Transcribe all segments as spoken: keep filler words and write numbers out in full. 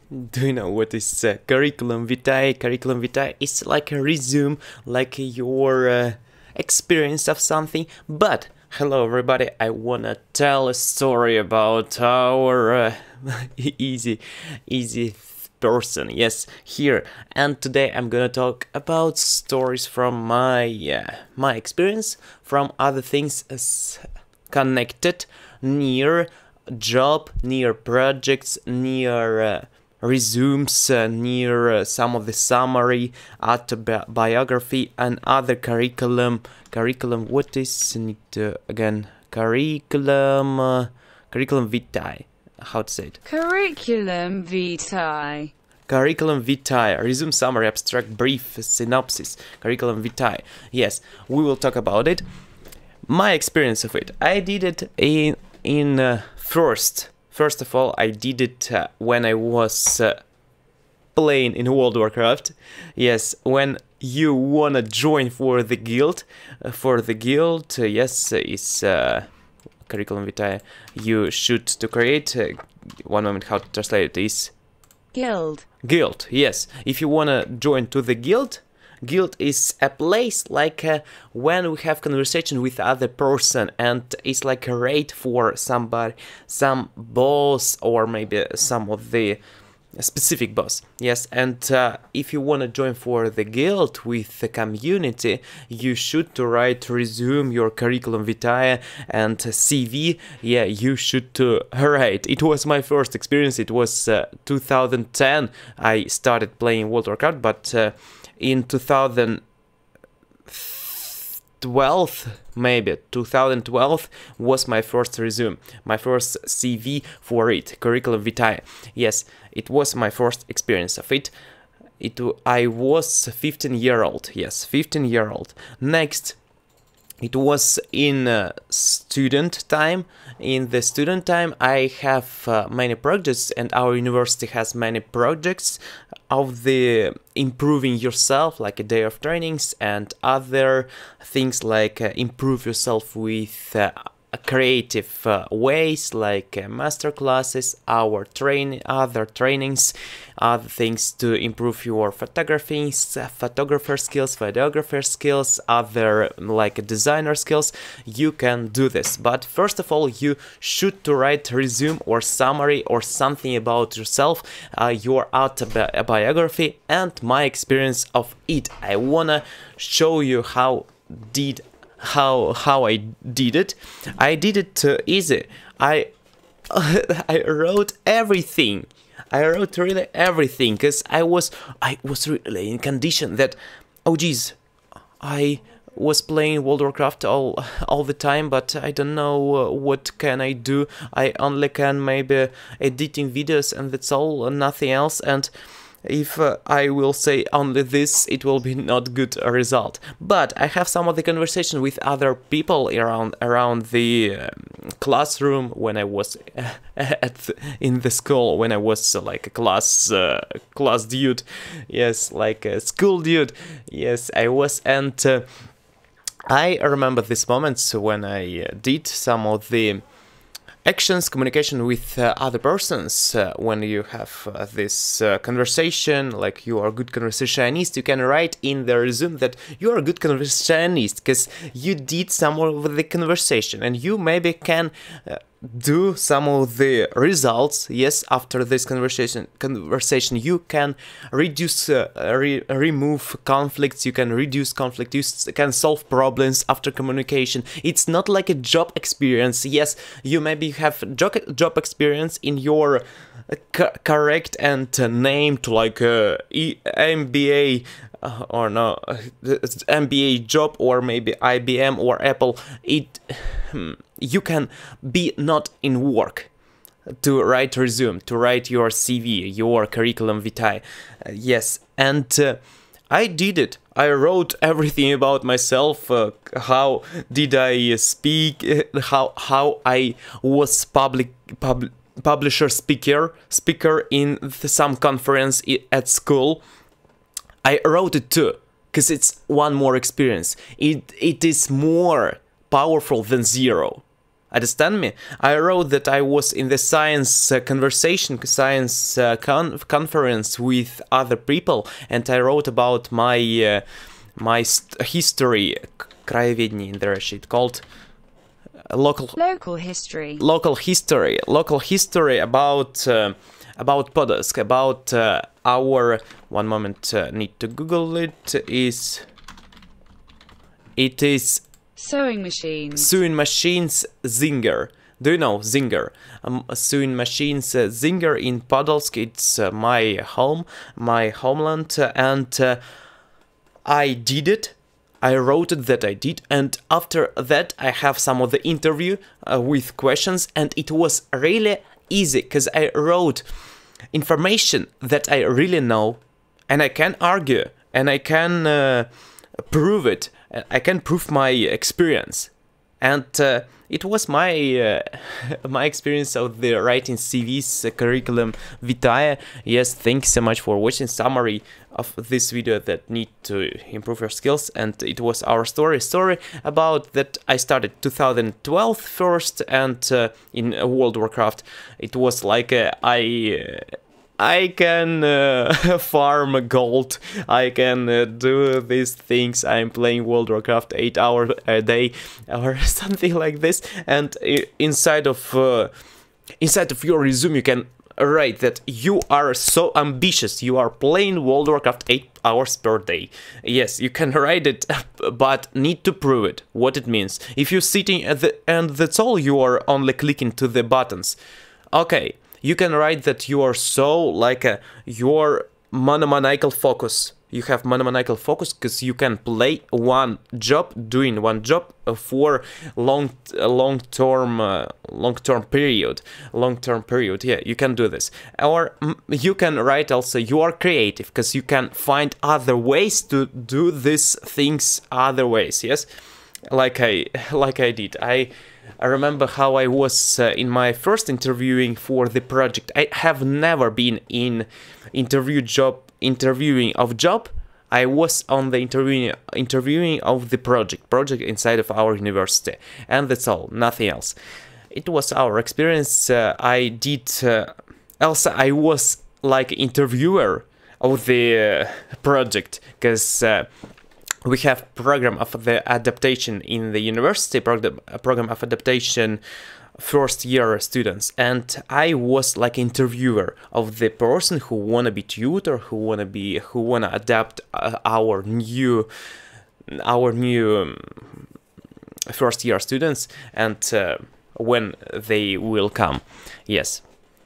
Do you know what is uh, curriculum vitae? Curriculum vitae is like a resume, like your uh, experience of something. But hello, everybody! I wanna tell a story about our uh, easy, easy person. Yes, here. And today I'm gonna talk about stories from my uh, my experience, from other things as connected, near job, near projects, near. Uh, resumes uh, near uh, some of the summary, autobiography, and other curriculum. Curriculum, what is it uh, again? Curriculum, uh, curriculum vitae. How to say it? Curriculum vitae. Curriculum vitae, resume, summary, abstract, brief, synopsis. Curriculum vitae. Yes, we will talk about it. My experience of it. I did it in in uh, first. First of all, I did it uh, when I was uh, playing in World of Warcraft. Yes, when you wanna join for the guild, uh, for the guild, uh, yes, uh, is uh, curriculum vitae. You should to create. Uh, one moment, how to translate it is Guild. Guild. Yes, if you wanna join to the guild. Guild is a place like uh, when we have conversation with other person, and it's like a rate for somebody, some boss, or maybe some of the specific boss. Yes, and uh, if you want to join for the guild with the community, you should to write resume your curriculum vitae and C V. Yeah, you should to write. It was my first experience. It was uh, two thousand ten. I started playing World of Warcraft, but uh, in two thousand twelve, maybe two thousand twelve was my first resume, my first C V for it, curriculum vitae. Yes, it was my first experience of it. It I was fifteen year old. Yes, fifteen year old. Next, it was in uh, student time. In the student time, I have uh, many projects, and our university has many projects of the improving yourself, like a day of trainings and other things like uh, improve yourself with uh, creative uh, ways, like uh, master classes, our train, other trainings, other things to improve your photography, uh, photographer skills, videographer skills, other like designer skills. You can do this, but first of all, you should to write resume or summary or something about yourself, uh, your autobiography and my experience of it. I wanna show you how did how how I did it. I did it uh, easy. I I wrote everything. I wrote really everything because I was I was really in condition that, oh geez, I was playing World of Warcraft all all the time, but I don't know uh, what can I do. I only can maybe editing videos, and that's all, nothing else. And if uh, I will say only this, it will be not good result. But I have some of the conversation with other people around around the uh, classroom when I was uh, at the, in the school, when I was uh, like a class uh, class dude. Yes, like a school dude. Yes, I was, and uh, I remember these moments when I uh, did some of the actions, communication with uh, other persons. Uh, when you have uh, this uh, conversation, like you are a good conversationist, you can write in the resume that you are a good conversationist because you did some of the conversation, and you maybe can uh, do some of the results. Yes, after this conversation conversation you can reduce uh, re remove conflicts, you can reduce conflict, you can solve problems after communication. It's not like a job experience. Yes, you maybe have job, job experience in your uh, co correct and uh, named like uh, e M B A uh, or no uh, M B A job, or maybe I B M or Apple. It hmm, you can be not in work to write resume, to write your C V, your curriculum vitae. Uh, yes, and uh, I did it. I wrote everything about myself. Uh, how did I speak? Uh, how how I was public pub, publisher speaker speaker in some conference at school. I wrote it too, because it's one more experience. It it is more powerful than zero. Understand me? I wrote that I was in the science uh, conversation, science uh, con conference with other people, and I wrote about my uh, my st history, краеведение in the Russian, it called uh, local Local history. local history, local history about uh, about Podolsk, about uh, our. One moment, uh, need to Google it. Is it is. Sewing machines. Sewing machines Zinger. Do you know Zinger? Um, sewing machines uh, Zinger in Podolsk. It's uh, my home, my homeland, uh, and uh, I did it. I wrote it that I did, and after that I have some of the interview uh, with questions, and it was really easy because I wrote information that I really know, and I can argue, and I can uh, prove it. I can prove my experience, and uh, it was my uh, my experience of the writing C Vs, uh, curriculum vitae. Yes, thanks so much for watching summary of this video that need to improve your skills, and it was our story story about that I started two thousand twelve first, and uh, in World Warcraft it was like uh, I. Uh, I can uh, farm gold, I can uh, do these things, I'm playing World of Warcraft eight hours a day or something like this, and inside of uh, inside of your resume you can write that you are so ambitious, you are playing World of Warcraft eight hours per day. Yes, you can write it, but need to prove it, what it means. If you're sitting at the and that's all, you are only clicking to the buttons. Okay. You can write that you are so like a your monomaniacal focus. You have monomaniacal focus because you can play one job, doing one job for long, long term, uh, long term period, long term period. Yeah, you can do this. Or you can write also you are creative because you can find other ways to do these things other ways. Yes, like I like I did. I. I remember how I was uh, in my first interviewing for the project. I have never been in interview job interviewing of job. I was on the interviewing interviewing of the project project inside of our university, and that's all, nothing else. It was our experience. Uh, I did. Uh, also, I was like interviewer of the uh, project because. Uh, We have program of the adaptation in the university, program, program of adaptation first year students, and I was like interviewer of the person who wanna be tutor, who wanna be, who wanna adapt uh, our new, our new um, first year students, and uh, when they will come. Yes,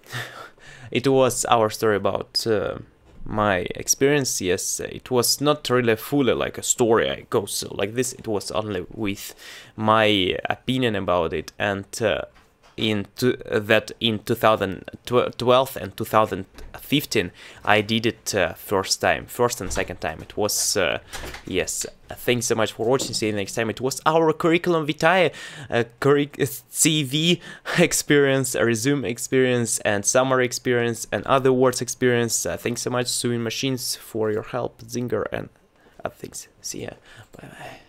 it was our story about. Uh, my experience. Yes, it was not really fully like a story I go so like this, it was only with my opinion about it, and uh, in to, uh, that in two thousand twelve and two thousand fifteen I did it uh, first time, first and second time. It was uh, yes, thanks so much for watching, see you next time. It was our curriculum vitae, uh, C V experience, a resume experience, and summary experience, and other words experience. Uh, thanks so much, Sewing Machines, for your help, Zinger, and other things. See ya, bye bye.